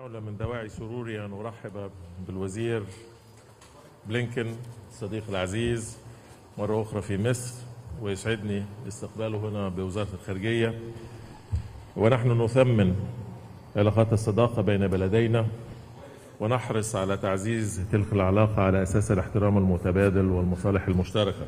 دولة من دواعي سروري أن أرحب بالوزير بلينكن الصديق العزيز مرة أخرى في مصر، ويسعدني استقباله هنا بوزارة الخارجية. ونحن نثمن علاقات الصداقة بين بلدينا ونحرص على تعزيز تلك العلاقة على أساس الاحترام المتبادل والمصالح المشتركة.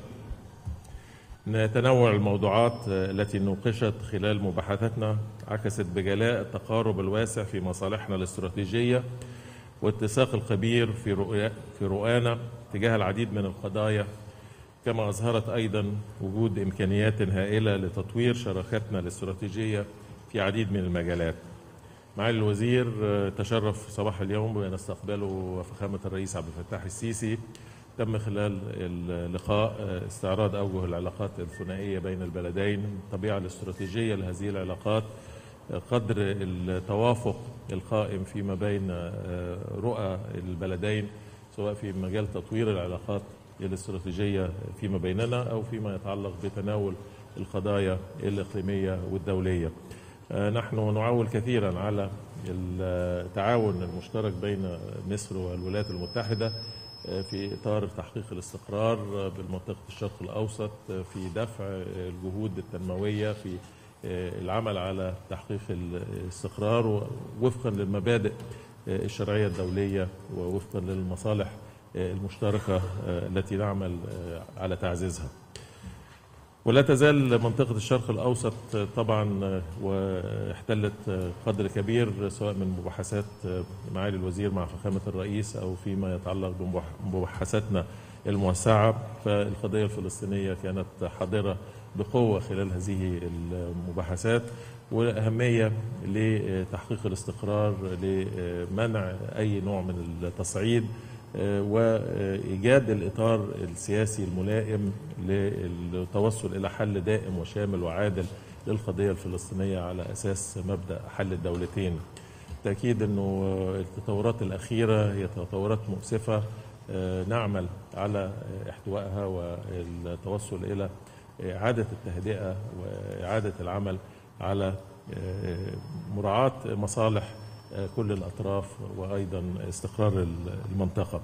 تنوع الموضوعات التي نوقشت خلال مباحثاتنا عكست بجلاء التقارب الواسع في مصالحنا الاستراتيجية واتساق الكبير في رؤانا تجاه العديد من القضايا، كما أظهرت أيضا وجود إمكانيات هائلة لتطوير شراكتنا الاستراتيجية في عديد من المجالات. معالي الوزير تشرف صباح اليوم بأن استقبله فخامة الرئيس عبد الفتاح السيسي. تم خلال اللقاء استعراض أوجه العلاقات الثنائية بين البلدين، الطبيعة الاستراتيجية لهذه العلاقات، قدر التوافق القائم فيما بين رؤى البلدين سواء في مجال تطوير العلاقات الاستراتيجية فيما بيننا أو فيما يتعلق بتناول القضايا الإقليمية والدولية. نحن نعول كثيرا على التعاون المشترك بين مصر والولايات المتحدة في إطار تحقيق الاستقرار بالمنطقة الشرق الأوسط، في دفع الجهود التنموية، في العمل على تحقيق الاستقرار وفقا للمبادئ الشرعية الدولية ووفقا للمصالح المشتركة التي نعمل على تعزيزها. ولا تزال منطقة الشرق الأوسط طبعا واحتلت قدر كبير سواء من مباحثات معالي الوزير مع فخامة الرئيس أو فيما يتعلق بمباحثاتنا الموسعة. فالقضية الفلسطينية كانت حاضرة بقوة خلال هذه المباحثات، والأهمية لتحقيق الاستقرار لمنع أي نوع من التصعيد وإيجاد الإطار السياسي الملائم للتوصل إلى حل دائم وشامل وعادل للقضية الفلسطينية على أساس مبدأ حل الدولتين. تأكيد أنه التطورات الأخيرة هي تطورات مؤسفة، نعمل على احتوائها والتوصل إلى إعادة التهدئة وإعادة العمل على مراعاة مصالح كل الأطراف وأيضا استقرار المنطقة.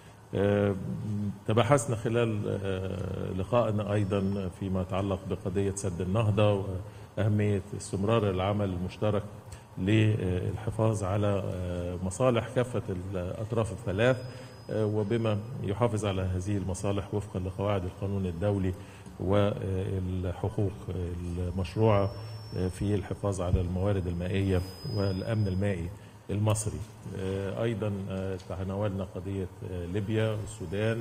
تباحثنا خلال لقائنا أيضا فيما يتعلق بقضية سد النهضة وأهمية استمرار العمل المشترك للحفاظ على مصالح كافة الأطراف الثلاث، وبما يحافظ على هذه المصالح وفقا لقواعد القانون الدولي والحقوق المشروعة في الحفاظ على الموارد المائية والأمن المائي المصري. أيضا تناولنا قضية ليبيا والسودان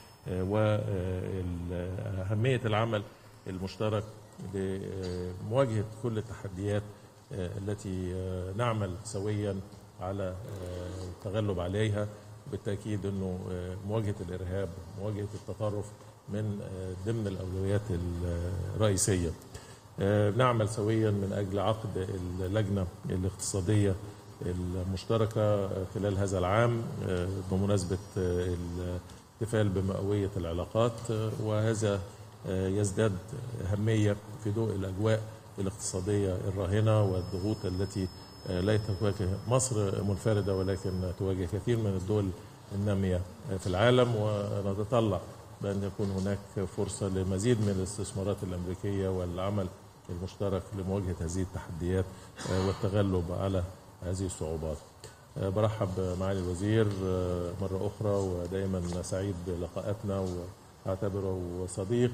وأهمية العمل المشترك لمواجهة كل التحديات التي نعمل سويا على التغلب عليها. بالتأكيد أنه مواجهة الإرهاب، مواجهة التطرف من ضمن الأولويات الرئيسية. نعمل سويا من أجل عقد اللجنة الاقتصادية المشتركة خلال هذا العام بمناسبة الاحتفال بمئوية العلاقات، وهذا يزداد أهمية في ضوء الأجواء الاقتصادية الراهنة والضغوط التي لا تواجه مصر منفردة ولكن تواجه كثير من الدول النامية في العالم. ونتطلع بأن يكون هناك فرصة لمزيد من الاستثمارات الأمريكية والعمل المشترك لمواجهة هذه التحديات والتغلب على هذه الصعوبات. برحب معالي الوزير مرة أخرى، ودائما سعيد بلقاءاتنا وأعتبره صديق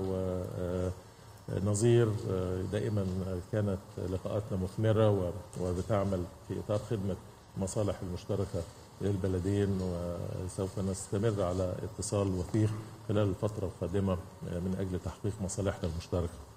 ونظير. دائما كانت لقاءاتنا مثمرة وبتعمل في إطار خدمة المصالح المشتركة للبلدين، وسوف نستمر على اتصال وثيق خلال الفترة القادمة من أجل تحقيق مصالحنا المشتركة.